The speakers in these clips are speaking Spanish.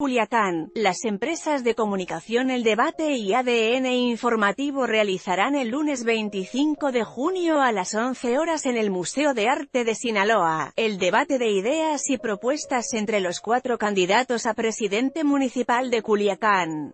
Culiacán. Las empresas de comunicación El Debate y ADN Informativo realizarán el lunes 25 de junio a las 11 horas en el Museo de Arte de Sinaloa, el debate de ideas y propuestas entre los 4 candidatos a presidente municipal de Culiacán.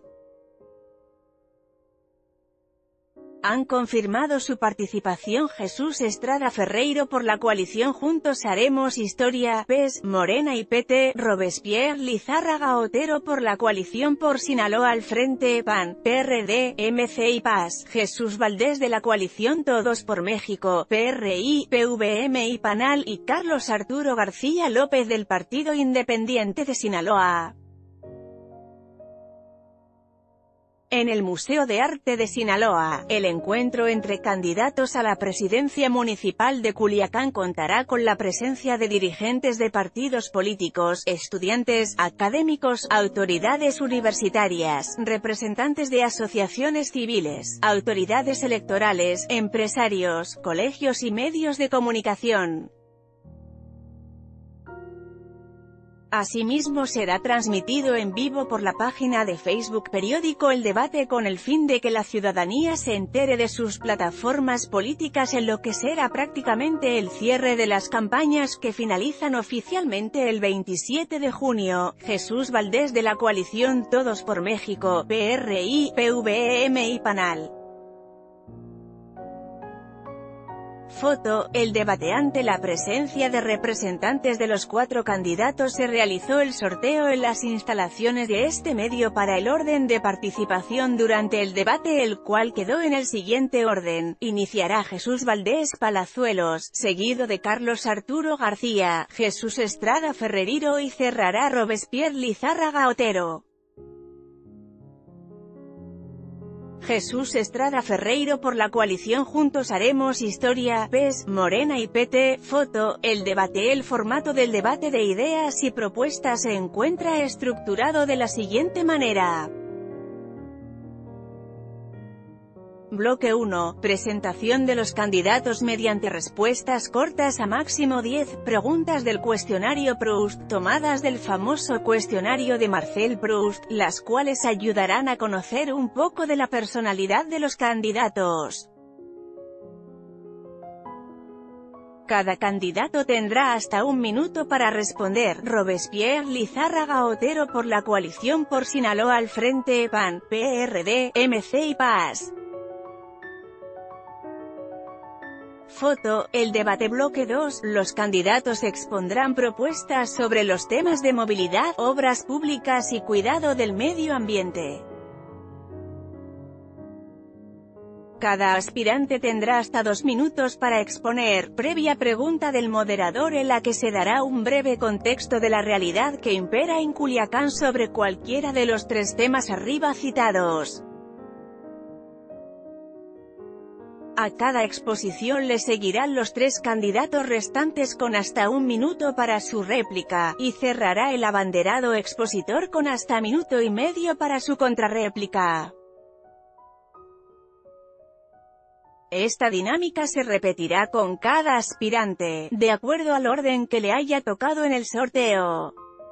Han confirmado su participación Jesús Estrada Ferreiro por la coalición Juntos Haremos Historia, PES, Morena y PT, Robespierre Lizárraga Otero por la coalición por Sinaloa al Frente, PAN, PRD, MC y PAS, Jesús Valdés de la coalición Todos por México, PRI, PVM y PANAL, y Carlos Arturo García López del Partido Independiente de Sinaloa. En el Museo de Arte de Sinaloa, el encuentro entre candidatos a la presidencia municipal de Culiacán contará con la presencia de dirigentes de partidos políticos, estudiantes, académicos, autoridades universitarias, representantes de asociaciones civiles, autoridades electorales, empresarios, colegios y medios de comunicación. Asimismo será transmitido en vivo por la página de Facebook Periódico El Debate con el fin de que la ciudadanía se entere de sus plataformas políticas en lo que será prácticamente el cierre de las campañas que finalizan oficialmente el 27 de junio. Jesús Valdés de la coalición Todos por México, PRI, PVM y PANAL. Foto, el debate. Ante la presencia de representantes de los 4 candidatos se realizó el sorteo en las instalaciones de este medio para el orden de participación durante el debate, el cual quedó en el siguiente orden. Iniciará Jesús Valdés Palazuelos, seguido de Carlos Arturo García, Jesús Estrada Ferreiro y cerrará Robespierre Lizárraga Otero. Jesús Estrada Ferreiro por la coalición Juntos Haremos Historia, PES, Morena y PT. Foto, el debate. El formato del debate de ideas y propuestas se encuentra estructurado de la siguiente manera. Bloque 1. Presentación de los candidatos mediante respuestas cortas a máximo 10 preguntas del cuestionario Proust, tomadas del famoso cuestionario de Marcel Proust, las cuales ayudarán a conocer un poco de la personalidad de los candidatos. Cada candidato tendrá hasta 1 minuto para responder. Robespierre Lizárraga Otero por la coalición por Sinaloa al Frente, PAN, PRD, MC y PAS. Foto, el debate. Bloque 2. Los candidatos expondrán propuestas sobre los temas de movilidad, obras públicas y cuidado del medio ambiente. Cada aspirante tendrá hasta 2 minutos para exponer, previa pregunta del moderador en la que se dará un breve contexto de la realidad que impera en Culiacán sobre cualquiera de los 3 temas arriba citados. A cada exposición le seguirán los 3 candidatos restantes con hasta 1 minuto para su réplica, y cerrará el abanderado expositor con hasta 1,5 minutos para su contrarréplica. Esta dinámica se repetirá con cada aspirante, de acuerdo al orden que le haya tocado en el sorteo.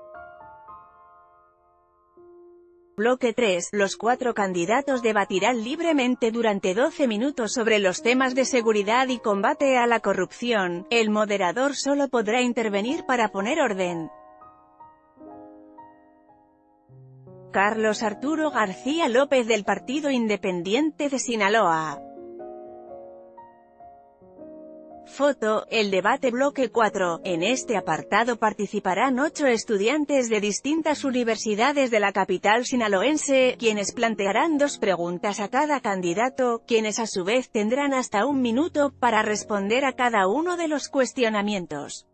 Bloque 3. Los 4 candidatos debatirán libremente durante 12 minutos sobre los temas de seguridad y combate a la corrupción. El moderador solo podrá intervenir para poner orden. Carlos Arturo García López del Partido Independiente de Sinaloa. Foto, el debate. Bloque 4. En este apartado participarán 8 estudiantes de distintas universidades de la capital sinaloense, quienes plantearán 2 preguntas a cada candidato, quienes a su vez tendrán hasta 1 minuto para responder a cada uno de los cuestionamientos.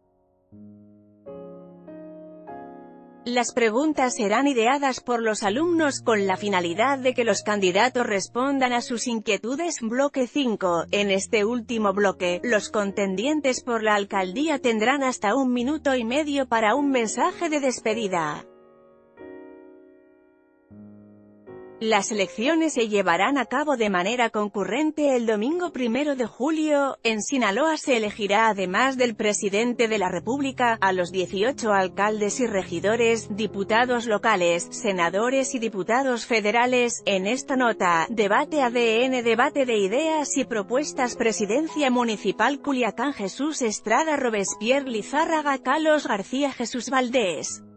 Las preguntas serán ideadas por los alumnos con la finalidad de que los candidatos respondan a sus inquietudes. Bloque 5. En este último bloque, los contendientes por la alcaldía tendrán hasta 1,5 minutos para un mensaje de despedida. Las elecciones se llevarán a cabo de manera concurrente el domingo 1 de julio. En Sinaloa se elegirá, además del presidente de la República, a los 18 alcaldes y regidores, diputados locales, senadores y diputados federales. En esta nota, Debate ADN, debate de ideas y propuestas. Presidencia Municipal Culiacán: Jesús Estrada, Robespierre Lizárraga, Carlos García, Jesús Valdés.